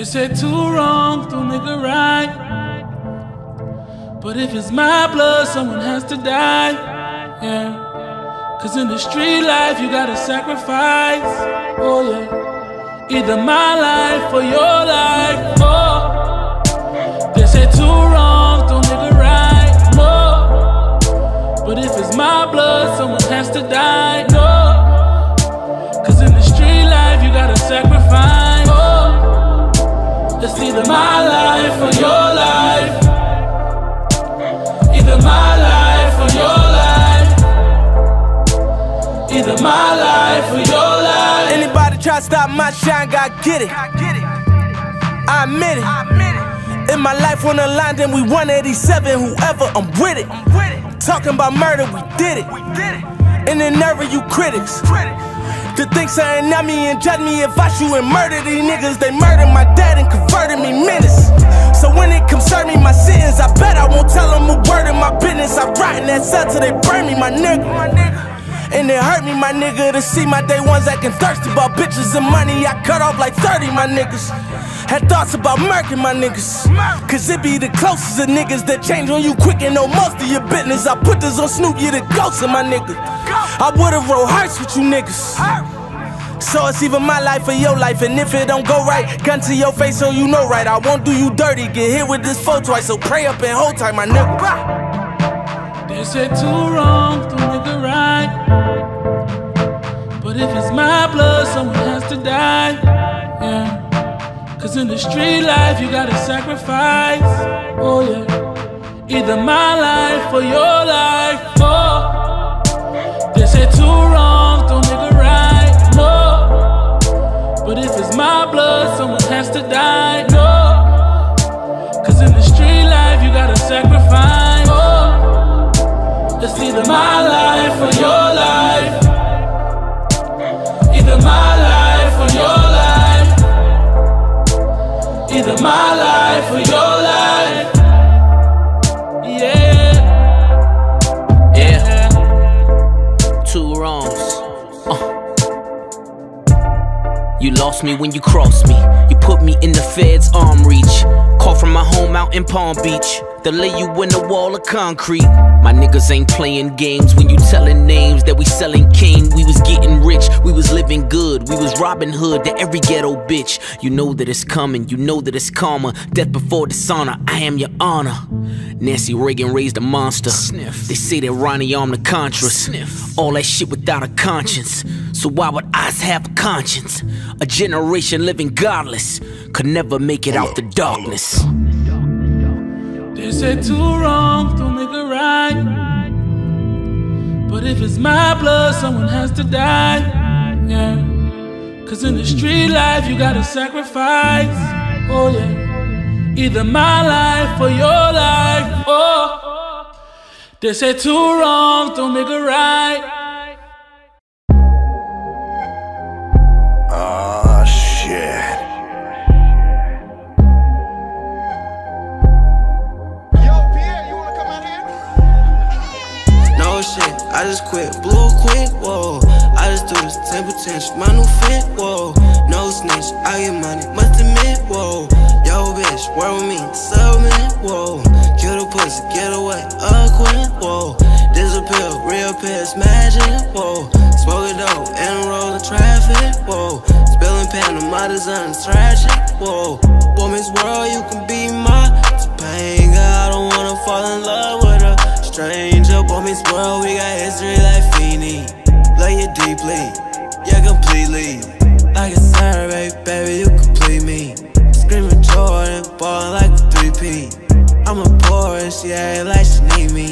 They said two wrongs don't make a right, but if it's my blood, someone has to die, yeah. Cause in the street life, you gotta sacrifice, oh yeah. Either my life or your life, oh. They said two wrongs don't make a right, no. But if it's my blood, someone has to die, no. Cause in the street life, you gotta sacrifice, oh. It's either my life or your life. Either my life or your life. Either my life or your life. Anybody try to stop my shine, gotta get it. I admit it. In my life on the line, then we 187, whoever, I'm with it. Talking about murder, we did it. And then never you critics. To think something at me and judge me if I shoot and murder these niggas. They murdered my dad and converted me menace. So when it concern me, my sentence, I bet I won't tell them a word in my business. I rot in that cell till they burn me, my nigga. And it hurt me, my nigga, to see my day ones acting thirsty about bitches and money. I cut off like 30, my niggas. Had thoughts about murking my niggas. Cause it be the closest of niggas that change on you quick and know most of your business. I put this on Snoop, you the ghost of my nigga. I would've wrote hearts with you niggas. So it's either my life or your life, and if it don't go right, gun to your face so you know right. I won't do you dirty, get hit with this foe twice, so pray up and hold tight, my nigga. They said two wrongs don't make a right, but if it's my blood, someone has to die, yeah. Cause in the street life, you gotta sacrifice, oh yeah. Either my life or your life, oh. They said two wrongs don't make a right, no. But if it's my blood, someone has to die, no. Cause in the street life, you gotta sacrifice, oh. It's either my life or your life. Either my life or your life. Either my life or your life. Yeah. Yeah. Two wrongs. You lost me when you crossed me. You put me in the Fed's arm reach. Call from my home out in Palm Beach. They lay you in a wall of concrete. My niggas ain't playing games when you telling names that we selling cane. We was getting rich, we was living good. We was Robin Hood to every ghetto bitch. You know that it's coming, you know that it's karma. Death before dishonor, I am your honor. Nancy Reagan raised a monster. Sniff. They say that Ronnie armed the Contras. Sniff. All that shit without a conscience. So why would I have a conscience? A generation living godless could never make it out the darkness. They said two wrongs don't make a right, but if it's my blood, someone has to die, yeah. Cause in the street life, you gotta sacrifice, oh yeah. Either my life or your life, oh. They said two wrongs don't make a right. Oh shit. Pierre, you wanna come out here? No shit, I just quit, blew quick, whoa. I just do this 10 potential, my new fit, whoa. No snitch, I get money, must admit, whoa. Yo bitch, work with me, submit, whoa. Kill the pussy, get away, quit, whoa. Disappear, reappear, smashing, whoa. Smoke it dope, and roll the traffic, whoa. Spilling pan on my design, tragic, whoa. Woman's world, you can be my pain, girl, I don't wanna fall in love with a stranger. Woman's world, we got history like Feeny. Love you deeply, yeah, completely. Like a survey, baby, you complete me. Screaming Jordan, ballin' like a 3P. I'm a Porsche, yeah, like she need me.